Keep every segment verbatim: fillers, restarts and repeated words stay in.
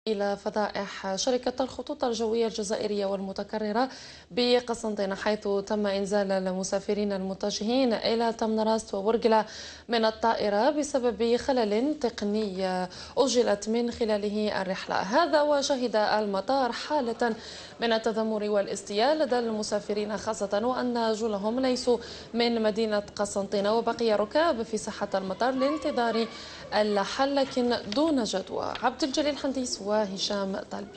إلى فضائح شركة الخطوط الجوية الجزائرية والمتكررة بقسنطينة، حيث تم إنزال المسافرين المتجهين إلى تمنراست وورقلة من الطائرة بسبب خلل تقني أجلت من خلاله الرحلة. هذا وشهد المطار حالة من التذمر والاستياء لدى المسافرين، خاصة وأن جلهم ليسوا من مدينة قسنطينة، وبقي ركاب في ساحة المطار لانتظار الحل لكن دون جدوى. عبد الجليل حنديس وهشام طلبي.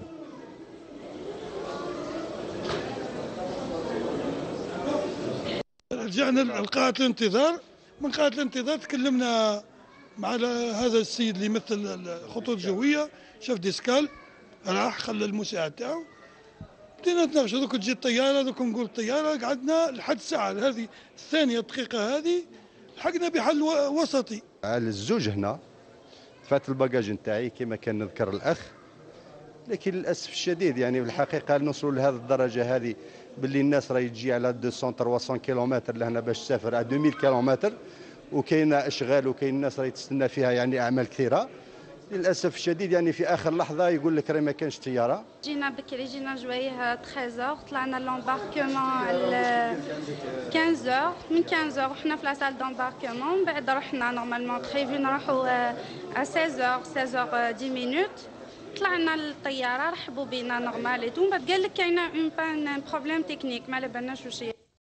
رجعنا لقاعة الانتظار. من قاعة الانتظار تكلمنا مع هذا السيد اللي يمثل الخطوط الجوية، شاف ديسكال، راح خلى المساعد تاعو، بدينا نتناقشوا. دوك تجي الطيارة، دوك نقول الطيارة، قعدنا لحد الساعة هذه الثانية الدقيقة هذه لحقنا بحل وسطي. على الزوج هنا فات الباجاج نتاعي كما كان نذكر الاخ، لكن للاسف الشديد يعني في الحقيقه نوصلوا لهذه الدرجه هذه باللي الناس راهي تجي على مئتين ثلاثمئة كيلومتر لهنا باش تسافر على ألفين كيلومتر، وكاينه اشغال وكاين الناس راهي تستنى فيها يعني اعمال كثيره. للاسف الشديد يعني في اخر لحظه يقول لك راه ما كانش طياره. جينا بكري، جينا جويه تريزور، طلعنا لومباركمون على خمسطاش، من خمسطاش وحنا في لاصال دومباركمون. من بعد رحنا نورمالمون بريفي نروحو على ستة عشرة عشرة مينوت. طلعنا للطياره، رحبوا بينا نورمال اي تو. من بعد قال لك كاينه اون بان بروبليم تكنيك، ما على بالناش واش هي.